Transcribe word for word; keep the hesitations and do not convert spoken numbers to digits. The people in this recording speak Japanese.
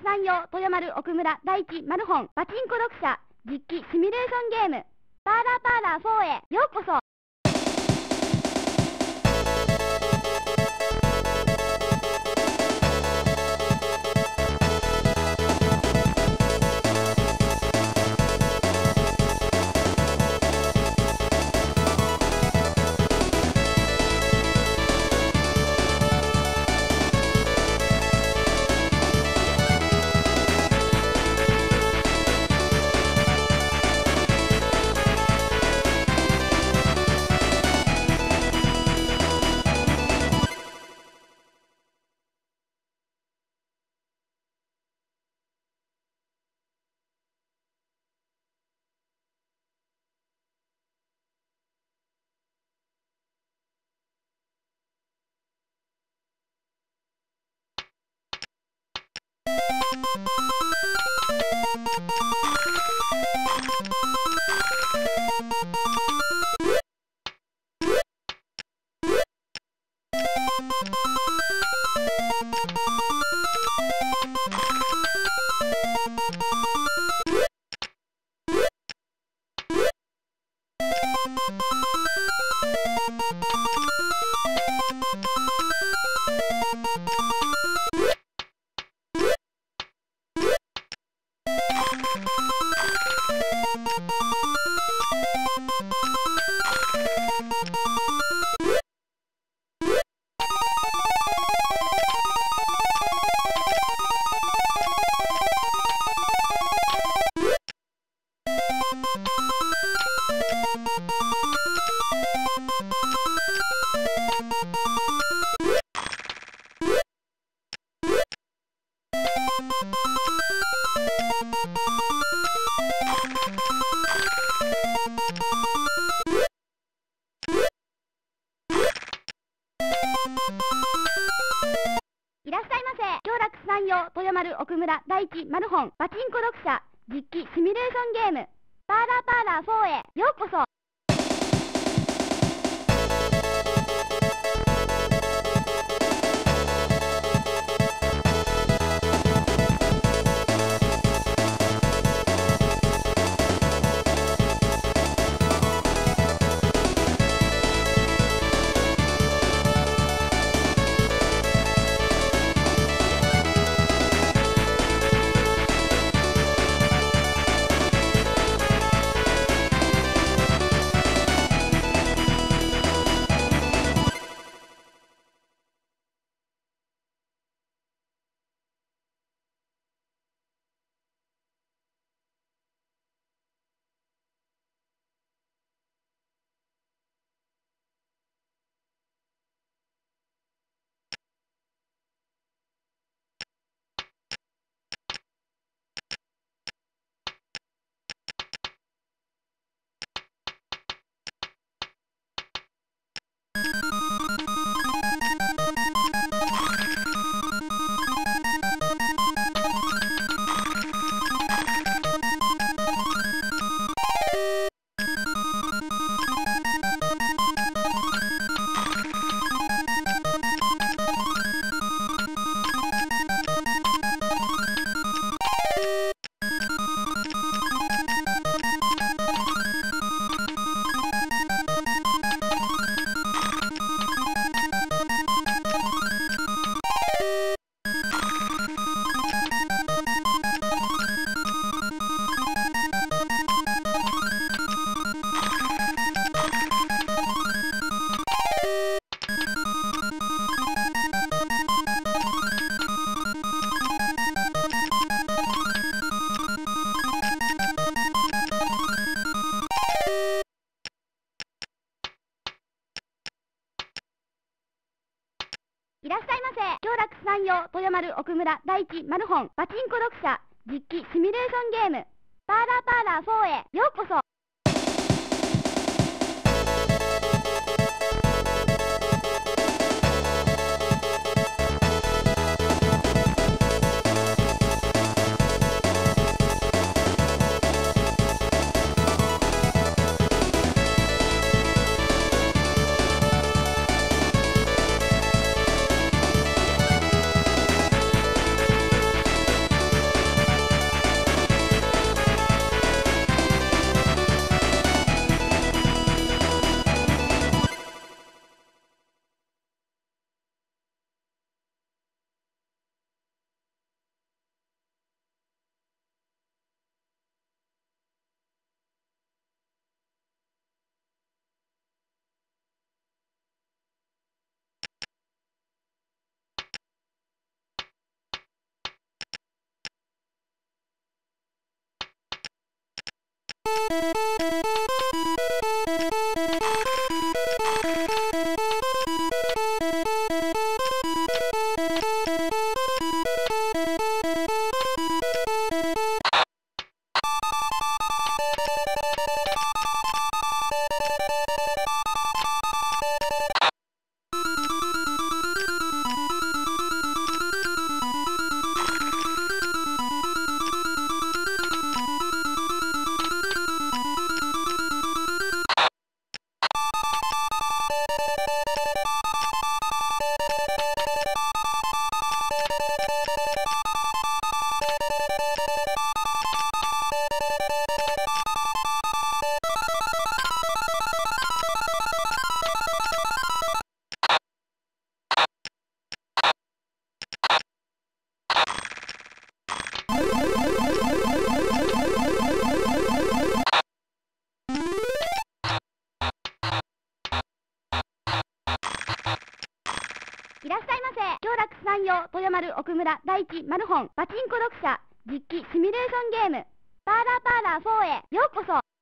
山陽豊丸奥村第一マルホンパチンコろく社実機シミュレーションゲームパーラーパーラーフォーへようこそ。いらっしゃいませ。京楽山陽豊丸奥村第一マルホンパチンコろく社実機シミュレーションゲームパーラーパーラーフォーへようこそ。いらっしゃいませ。京楽山陽豊丸奥村第一マルホンパチンコろく社実機シミュレーションゲームパーラーパーラーフォーへようこそ。 いらっしゃいませ。京楽山陽豊丸奥村第一マルホンパチンコ読者実機シミュレーションゲームパーラーパーラーフォーへようこそ。